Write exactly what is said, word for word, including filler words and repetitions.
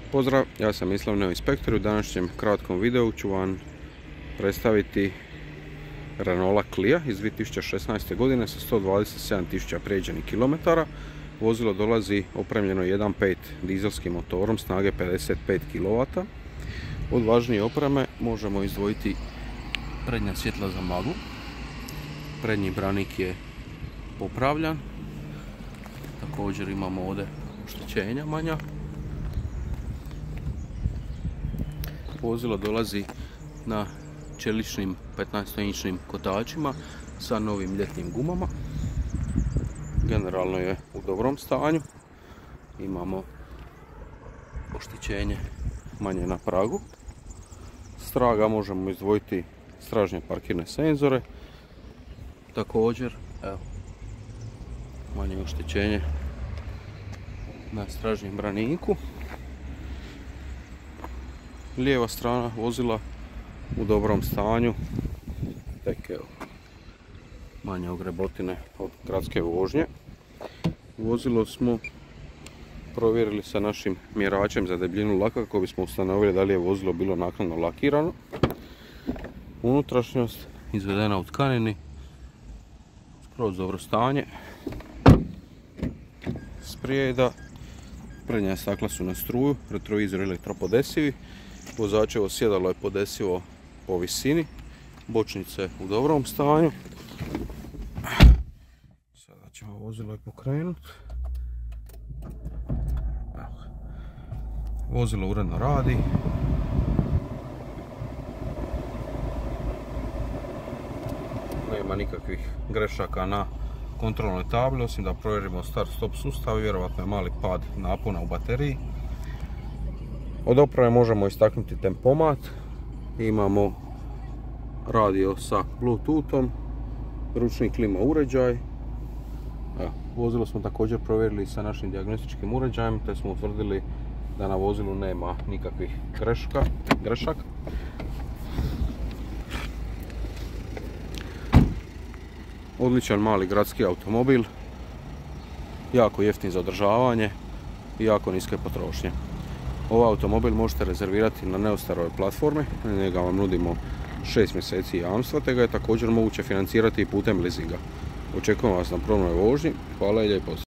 Pozdrav, ja sam Mislav Neo Inspektor i u današnjem kratkom videu ću vam predstaviti Renault Clio iz dvije tisuće šesnaeste. godine sa sto dvadeset sedam tisuća prijeđenih kilometara. Vozilo dolazi opremljeno jedan zarez pet dizelskim motorom snage pedeset pet kilovata. Od važnije opreme možemo izdvojiti prednja svjetla za maglu. Prednji branik je popravljan. Također imamo ovdje oštećenja manja. Vozilo dolazi na čeličnim petnaestinčnim kotačima sa novim ljetnim gumama. Generalno je u dobrom stanju. Imamo oštećenje manje na pragu. Straga možemo izdvojiti stražnje parkirne senzore. Također, evo, manje oštećenje na stražnjem braniku. Lijeva strana vozila u dobrom stanju, tek evo manje ogrebotine od gradske vožnje. Vozilo smo provjerili sa našim mjeračem za debljinu laka kako bismo ustanovili da li je vozilo bilo naknadno lakirano. Unutrašnjost izvedena u tkanini, skroz dobro stanje. Sprijeda, prednja stakla su na struju, retrovizor elektropodesivi. Vozačevo sjedalo je podesivo po visini, bočnice u dobrom stanju. Sada ćemo vozilo i pokrenuti. Vozilo uredno radi. Nema nikakvih grešaka na kontrolnoj tabli, osim da provjerimo start stop sustav, vjerojatno je mali pad napona u bateriji. Od opreme možemo istaknuti tempomat, imamo radio sa bluetoothom, ručni klima uređaj. Evo, vozilo smo također provjerili sa našim dijagnostičkim uređajem, te smo utvrdili da na vozilu nema nikakvih greška, grešaka. Odličan mali gradski automobil, jako jeftin za održavanje i jako niske potrošnje. Ovaj automobil možete rezervirati na Neostaroj platformi, na njega vam nudimo šest mjeseci jamstva, te ga je također moguće financirati i putem leasinga. Očekujemo vas na probnoj vožnji, hvala i lijep pozdrav.